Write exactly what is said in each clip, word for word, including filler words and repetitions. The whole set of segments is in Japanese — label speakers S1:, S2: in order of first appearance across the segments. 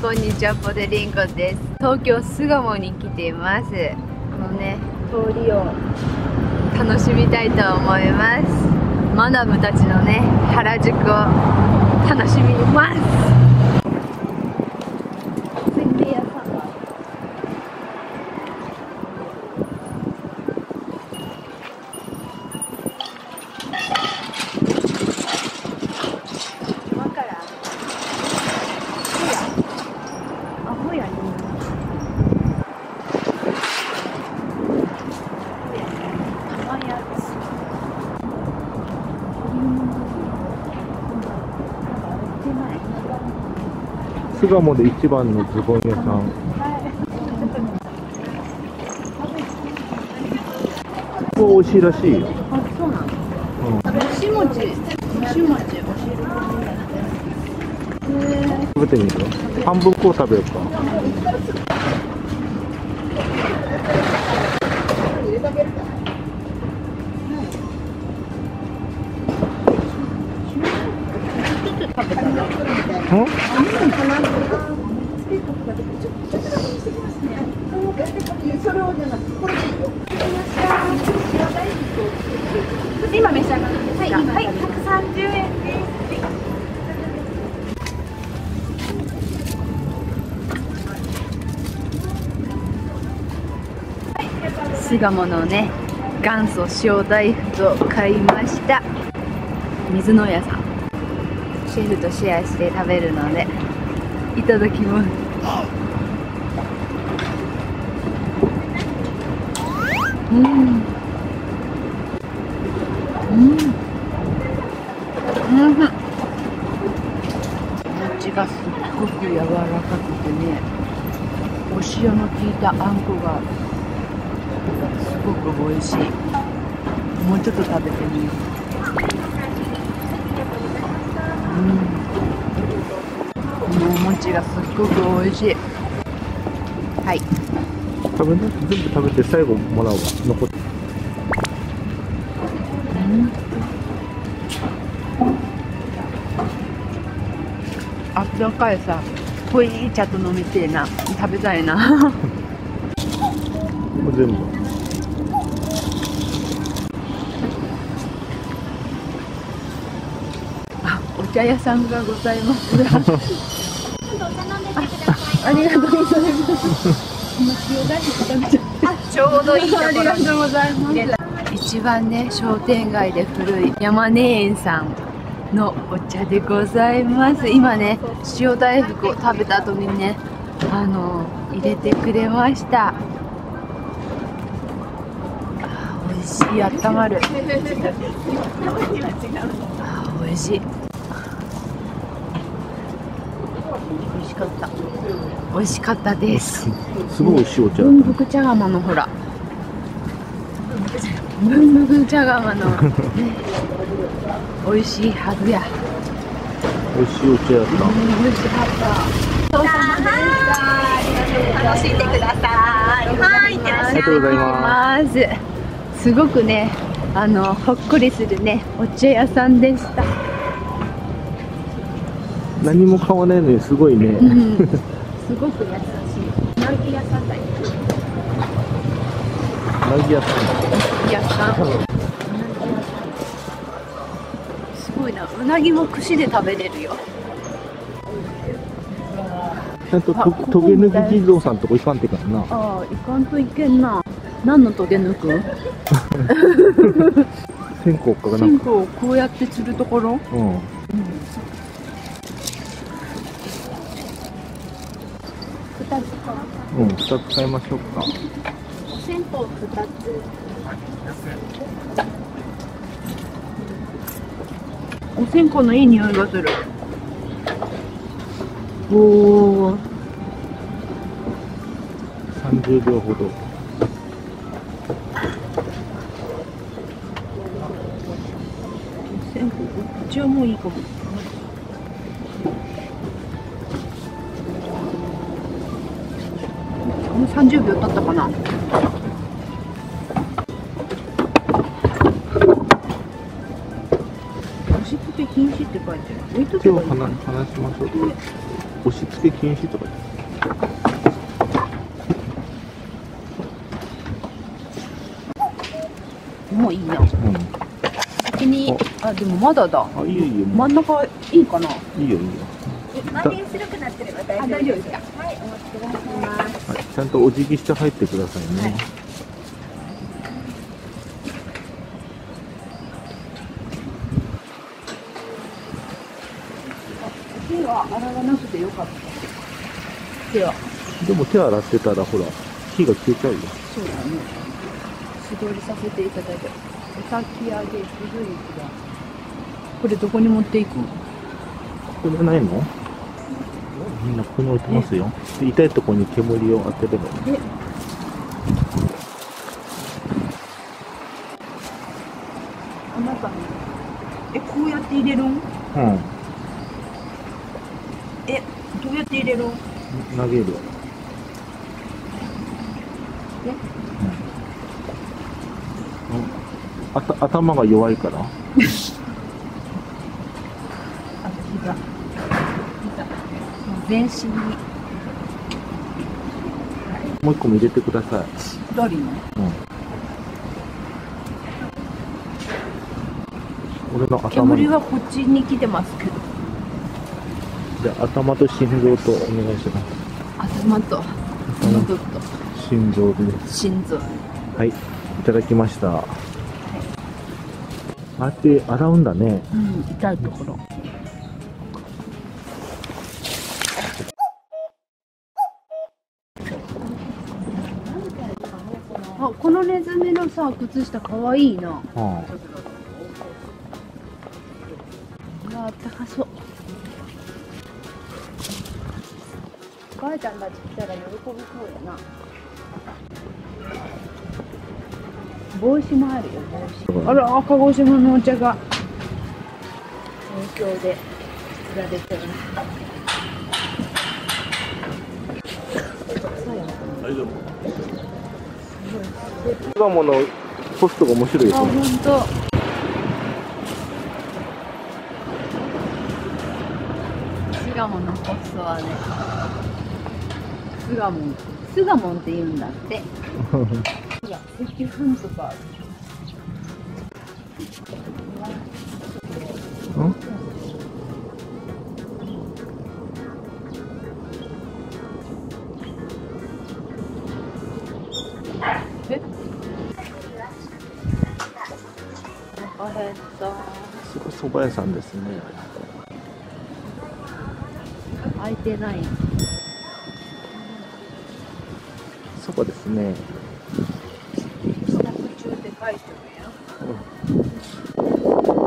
S1: こんにちは、ポテリンコです。東京巣鴨に来ています。このね、通りを楽しみたいと思います。マダムたちのね、原宿を楽しみます。せんべい屋さん。
S2: 巣鴨で一番のズボン屋さん。ここ美味しいらしいよ。
S1: あ、そうなの。うん。もしもち、もしもち、教えて。
S2: 食べてみる？半分こう食べようか。うん？
S3: 今召し上がってください。はい、はい、ひゃくさんじゅうえんです。
S1: 巣鴨のね、元祖塩大福を買いました。水野屋さん。シェフとシェアして食べるのでいただきます。うんうんうん。餅がすっごく柔らかくてね、お塩の効いたあんこがすごく美味しい。もうちょっと食べてみよう。うん、このお餅がすっごく美味しい。はい。
S2: 食べな、全部食べて最後もらうわ。残って。
S1: うん。あったかいさ、濃い茶と飲みてえな。食べたいな。
S2: もう全部。
S1: お茶屋さんがございます。ありがとうございます。今塩大福食べちゃって。
S3: ちょうどいいところ。
S1: ありがとうございます。一番ね、商店街で古い山根園さんのお茶でございます。今ね、塩大福を食べた後にね、あの入れてくれました。あ、美味しい、あったまる。あ、美味しい。美味しかった。美味しかったです。
S2: すごい美味しいお茶。
S1: 文福茶釜のほら。文福茶釜の、ね、美味しいはずや。
S2: 美味しいお茶やった。
S1: うん、美味しかった。
S3: 楽しんでください。はい、いってらっしゃい。
S2: ありがとうございます。
S1: すごくね、あのほっこりするね、お茶屋さんでした。
S2: 何も買わないのにすごいね。
S1: うん、すごく優しい。うなぎ屋さんだよ。
S2: うなぎ屋さん。
S1: 屋さん。すごいな、うなぎも串で食べれるよ。
S2: ちゃんとととげぬき地蔵さんとこ行かんてからな。
S1: ああ、行かんといけんな。何のトゲ抜くん？
S2: 線香かな
S1: 線
S2: んか。
S1: 香をこうやって釣るところ？
S2: うん。
S1: うん。二つか。
S2: うん、二つ買いましょうか。
S1: 線香二つ。お線香のいい匂いがする。おお。
S2: 三十秒ほど。
S1: 線香、こっちはもういいかも。もうさんじゅうびょう経ったかな。押し付け禁止って書いてある。置いとけばいい。
S2: 今日話しましょう。 押し付け禁止とか
S1: もういいな。
S2: うん。
S1: 先に、あ、でもまだだ。
S2: あ、いいよいいよ。
S1: 真ん中いいかな。
S2: いいよいいよ。
S3: 周り白くなってれば大
S1: あ、
S3: 丈夫で
S1: 大丈夫ですすか。
S3: はい、お待ちくださいます。
S2: はい、ちゃんとお辞儀して入ってくださいね。
S1: はい手は洗わなくてよかった。手は。
S2: でも手洗ってたらほら火が消えちゃうよ。
S1: そうだね。素通りさせていただいて。お先上げ、すぐいくだ。これどこに持っていくの？
S2: これないの？みんなここに置いてますよ。で痛いところに煙を当てればいい。
S1: え、あなたね。え、こうやって入れるん？
S2: うん。
S1: え、どうやって入れるん？
S2: 投げる。
S1: え、
S2: あた頭が弱いから。
S1: あ、膝。膝。全身に。
S2: もう一個も入れてください。
S1: 一人の。
S2: うん。俺の頭に。
S1: 煙はこっちに来てますけど。
S2: じゃあ頭と心臓とお願いします。
S1: 頭と喉と
S2: 心臓で。
S1: 心臓。
S2: はい、いただきました。ああやって洗うんだね。
S1: うん、痛いところ。あ、このネズミのさ、靴下かわいいな。
S2: は
S1: うわ、あったかそう。お母ちゃんたち来たら喜びそうやな。帽子もあるよ、帽子。あら、鹿児島のお茶が東京で売られてる。
S2: 大丈夫。巣鴨のポストが面白い
S1: あ、
S2: ですね。
S1: ほんと。巣鴨のポストはね、巣鴨、巣鴨って言うんだって。ほら、赤飯とかある。
S2: ん？
S1: え？お腹減った。
S2: そこ蕎麦屋さんですね。
S1: 開いてない。
S2: そばですね。
S1: 帰宅中って書いてるやん。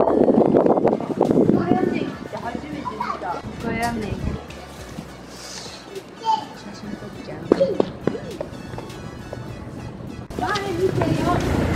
S1: 岡谷ネギって初めて見た。岡谷ネギ。写真撮っちゃう。前見てよ。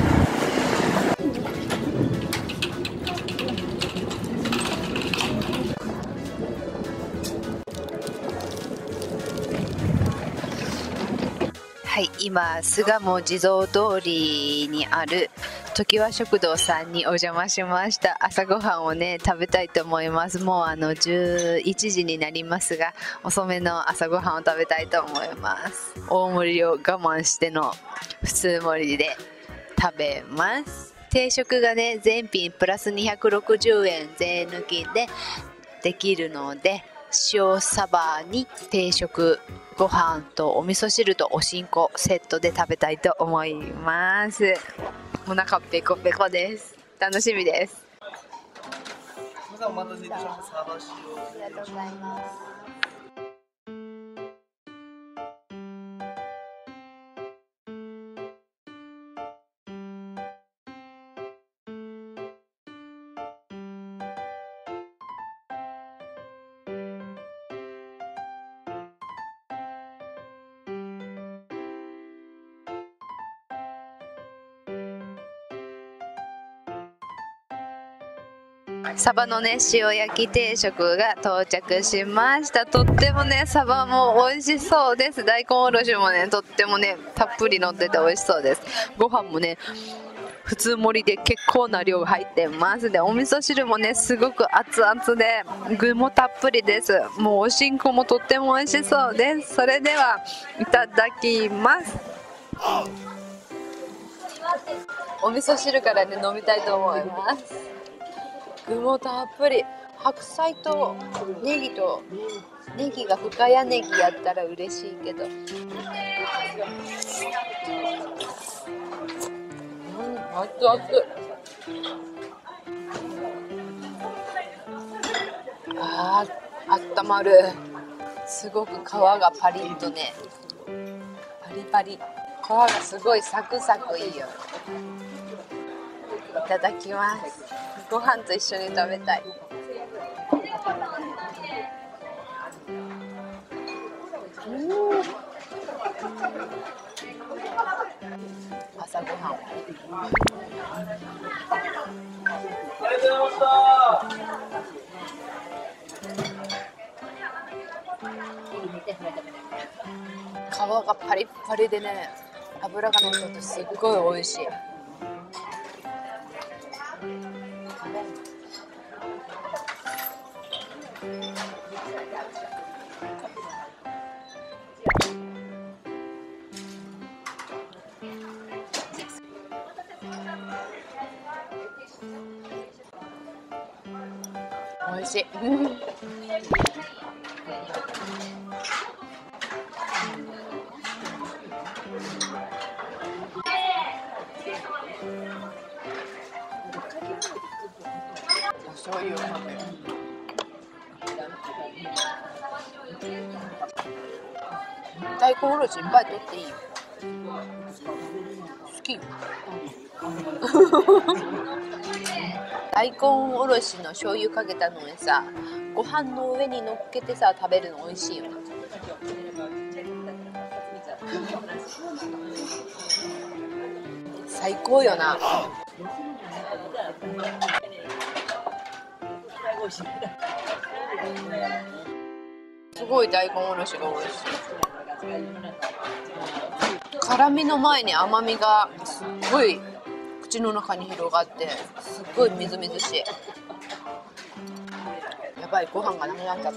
S1: はい、今巣鴨地蔵通りにある常盤食堂さんにお邪魔しました。朝ごはんをね食べたいと思います。もうあのじゅういちじになりますが、遅めの朝ごはんを食べたいと思います。大盛りを我慢しての普通盛りで食べます。定食がね全品プラスにひゃくろくじゅうえん税抜きでできるので、塩サバに定食、ご飯とお味噌汁とおしんこセットで食べたいと思います。お腹ペコペコです。楽しみです。
S4: お待たせいたしました。サバ塩。
S1: ありがとうございます。サバのね塩焼き定食が到着しました。とってもねサバも美味しそうです。大根おろしもねとってもねたっぷり乗ってて美味しそうです。ご飯もね普通盛りで結構な量入ってますで、お味噌汁もねすごく熱々で具もたっぷりです。もうおしんこもとっても美味しそうです。それではいただきます。お味噌汁からね飲みたいと思います。具もたっぷり、白菜とネギとネギが深谷ネギやったら嬉しいけど、うん、熱々。あー、あったまる。すごく皮がパリッとね、パリパリ、皮がすごいサクサクいいよ。いただきます。ご飯と一緒に食べたい。うん、朝ごはん。
S4: ありがとうございました。
S1: 皮がパリッパリでね、油が乗っててすっごい美味しい。美味しい。醤油をかける。大根おろしいっぱい取っていいよ。好きよ。大根おろしの醤油かけたのにさ、ご飯の上に乗っけてさ食べるの美味しいよな。最高よな。すごい大根おろしが美味しい。辛みの前に甘みがすっごい口の中に広がってすっごいみずみずしい。やばい、ご飯がなくなっちゃった。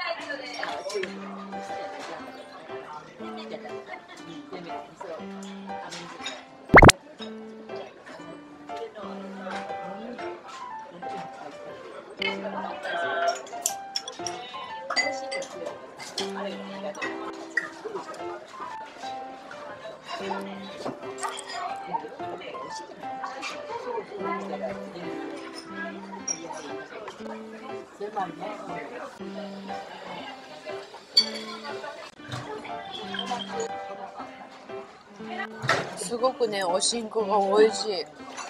S1: すごくね、おしんこが美味しい。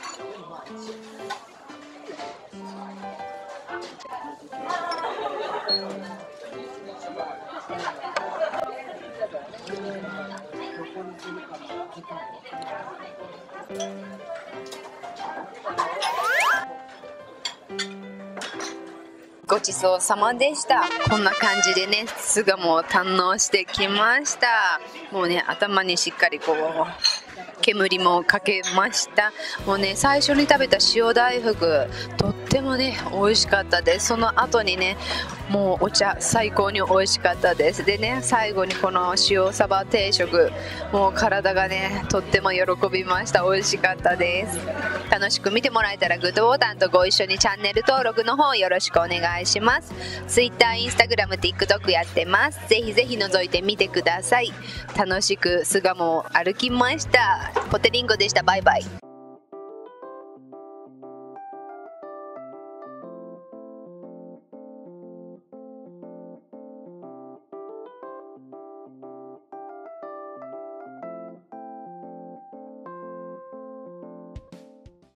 S1: ごちそうさまでした。こんな感じでね、巣鴨を堪能してきました。もうね、頭にしっかりこう煙もかけました。もうね、最初に食べた塩大福とってもね美味しかったです。その後にね、もうお茶最高に美味しかったです。でね、最後にこの塩サバ定食、もう体がねとっても喜びました。美味しかったです。楽しく見てもらえたらグッドボタンとご一緒にチャンネル登録の方よろしくお願いします。 Twitter、Instagram、TikTok やってます。ぜひぜひ覗いてみてください。楽しく巣鴨を歩きました。ポテリンゴでした。バイバイ。